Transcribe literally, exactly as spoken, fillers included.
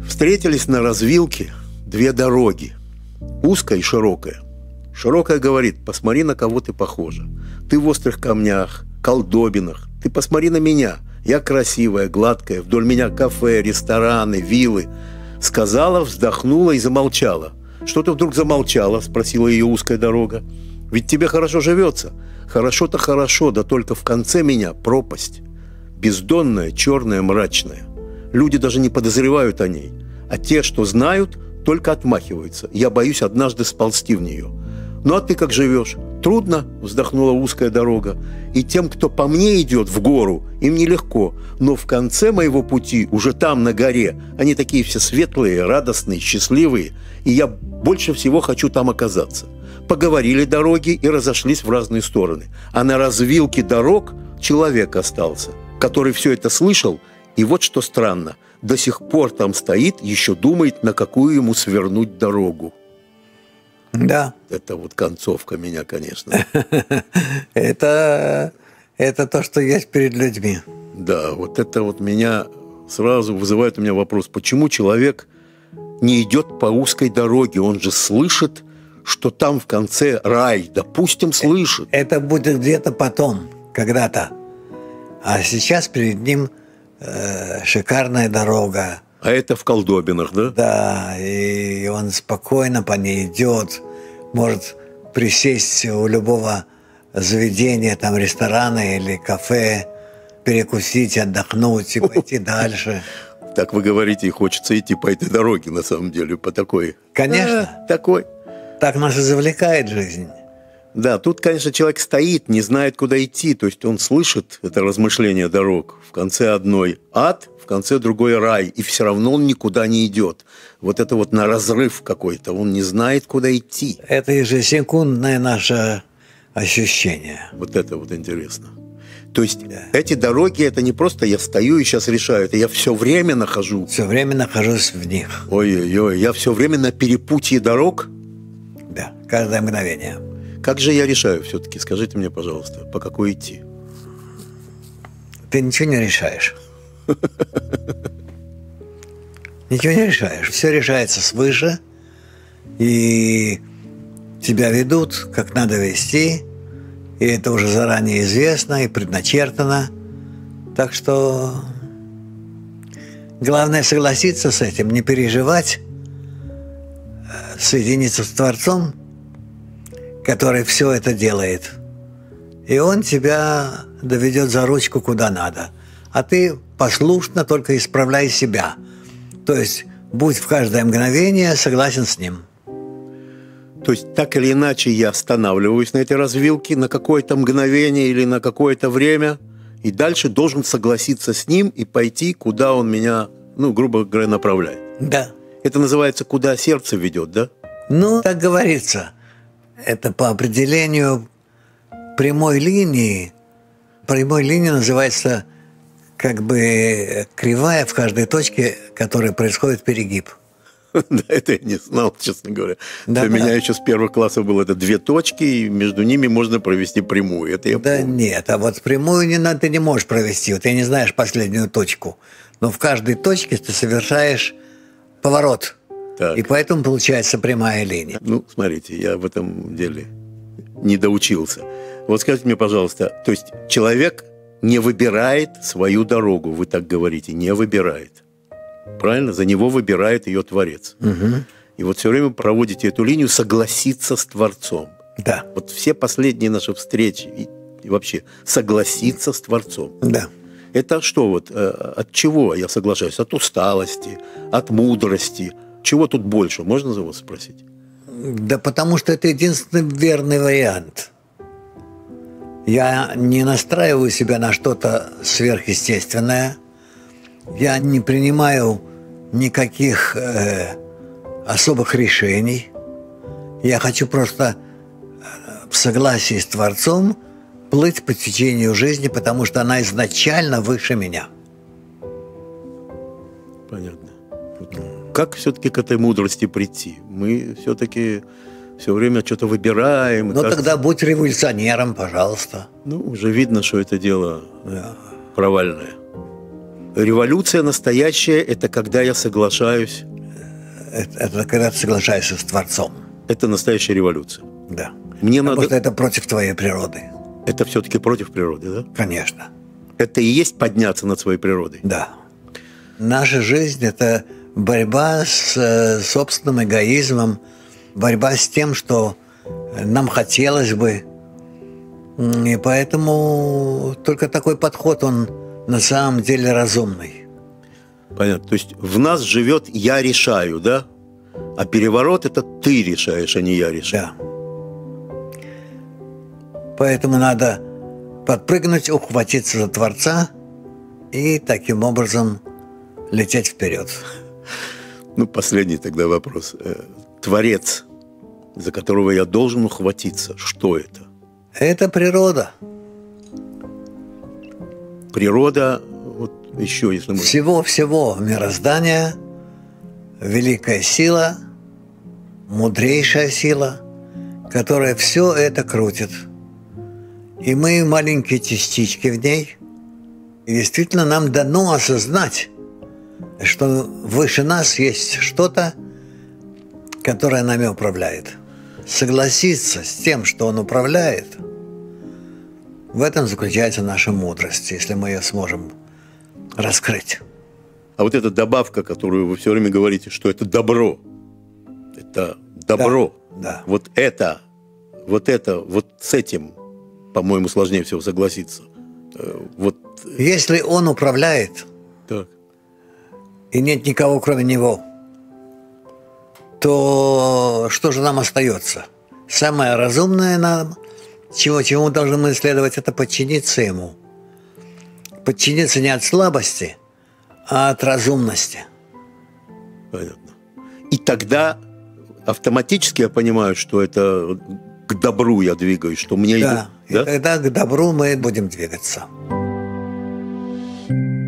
Встретились на развилке две дороги, узкая и широкая. Широкая говорит: посмотри, на кого ты похожа. Ты в острых камнях, колдобинах. Ты посмотри на меня. Я красивая, гладкая. Вдоль меня кафе, рестораны, виллы. Сказала, вздохнула и замолчала. Что ты вдруг замолчала? Спросила ее узкая дорога. Ведь тебе хорошо живется. Хорошо-то хорошо, да только в конце меня пропасть. Бездонная, черная, мрачная. Люди даже не подозревают о ней. А те, что знают, только отмахиваются. Я боюсь однажды сползти в нее. Ну а ты как живешь? Трудно, вздохнула узкая дорога. И тем, кто по мне идет в гору, им нелегко. Но в конце моего пути, уже там, на горе, они такие все светлые, радостные, счастливые. И я больше всего хочу там оказаться. Поговорили дороги и разошлись в разные стороны. А на развилке дорог человек остался, который все это слышал. И вот что странно, до сих пор там стоит, еще думает, на какую ему свернуть дорогу. Да. Это вот концовка меня, конечно. Это, это то, что есть перед людьми. Да, вот это вот меня сразу вызывает у меня вопрос, почему человек не идет по узкой дороге? Он же слышит, что там в конце рай, допустим, слышит. Это будет где-то потом, когда-то. А сейчас перед ним э, шикарная дорога. А это в колдобинах, да? Да, и он спокойно по ней идет, может присесть у любого заведения, там ресторана или кафе, перекусить, отдохнуть и пойти дальше. Так вы говорите, и хочется идти по этой дороге, на самом деле, по такой. Конечно. А, такой. Так нас и завлекает жизнь. Да, тут, конечно, человек стоит, не знает, куда идти. То есть он слышит это размышление дорог. В конце одной ад, в конце другой рай. И все равно он никуда не идет. Вот это вот на разрыв какой-то. Он не знает, куда идти. Это ежесекундное наше ощущение. Вот это вот интересно. То есть да. Эти дороги, это не просто я стою и сейчас решаю. Это я все время нахожу. Все время нахожусь в них. Ой-ой-ой, я все время на перепутье дорог? Да, каждое мгновение. Как же я решаю все-таки? Скажите мне, пожалуйста, по какой идти? Ты ничего не решаешь. Ничего не решаешь. Все решается свыше. И тебя ведут, как надо вести. И это уже заранее известно и предначертано. Так что главное согласиться с этим, не переживать, соединиться с Творцом, который все это делает. И он тебя доведет за ручку куда надо. А ты послушно только исправляй себя. То есть будь в каждое мгновение согласен с ним. То есть так или иначе я останавливаюсь на этой развилке на какое-то мгновение или на какое-то время, и дальше должен согласиться с ним и пойти, куда он меня, ну, грубо говоря, направляет. Да. Это называется «куда сердце ведет», да? Ну, так говорится. Это по определению прямой линии. Прямой линией называется как бы кривая в каждой точке, в которой происходит перегиб. Да, это я не знал, честно говоря. Да, Для да. меня еще с первого класса было это две точки, и между ними можно провести прямую. Это я Да помню. нет, а вот прямую не надо, ты не можешь провести. Вот ты не знаешь последнюю точку. Но в каждой точке ты совершаешь поворот. Так. И поэтому получается прямая линия. Ну, смотрите, я в этом деле не доучился. Вот скажите мне, пожалуйста, то есть человек не выбирает свою дорогу, вы так говорите, не выбирает. Правильно? За него выбирает ее Творец. Угу. И вот все время проводите эту линию согласиться с Творцом. Да. Вот все последние наши встречи и, и вообще согласиться с Творцом. Да. Это что вот? От чего я соглашаюсь? От усталости, от мудрости. Чего тут больше? Можно за вас спросить? Да потому что это единственный верный вариант. Я не настраиваю себя на что-то сверхъестественное. Я не принимаю никаких э, особых решений. Я хочу просто в согласии с Творцом плыть по течению жизни, потому что она изначально выше меня. Понятно. Как все-таки к этой мудрости прийти? Мы все-таки все время что-то выбираем. Ну кажется... тогда будь революционером, пожалуйста. Ну, уже видно, что это дело Да. провальное. Революция настоящая – это когда я соглашаюсь. Это, это когда ты соглашаешься с Творцом. Это настоящая революция. Да. Мне Потому надо... что это против твоей природы. Это все-таки против природы, да? Конечно. Это и есть подняться над своей природой. Да. Наша жизнь – это борьба с э, собственным эгоизмом, борьба с тем, что нам хотелось бы. И поэтому только такой подход, он на самом деле разумный. Понятно. То есть в нас живет «я решаю», да? А переворот – это ты решаешь, а не я решаю. Да. Поэтому надо подпрыгнуть, ухватиться за Творца и таким образом лететь вперед. Ну, последний тогда вопрос. Творец, за которого я должен ухватиться, что это? Это природа. Природа, вот еще, если мы... Всего-всего мироздания, великая сила, мудрейшая сила, которая все это крутит. И мы маленькие частички в ней. И действительно нам дано осознать, что выше нас есть что-то, которое нами управляет. Согласиться с тем, что он управляет, в этом заключается наша мудрость, если мы ее сможем раскрыть. А вот эта добавка, которую вы все время говорите, что это добро, это добро, да, да. Вот это, вот это, вот с этим, по-моему, сложнее всего согласиться. Вот. Если он управляет, так. И нет никого, кроме него, то что же нам остается? Самое разумное нам, чего, чему должны мы исследовать, это подчиниться ему. Подчиниться не от слабости, а от разумности. Понятно. И тогда автоматически я понимаю, что это к добру я двигаюсь, что мне... Да, да? И тогда к добру мы будем двигаться.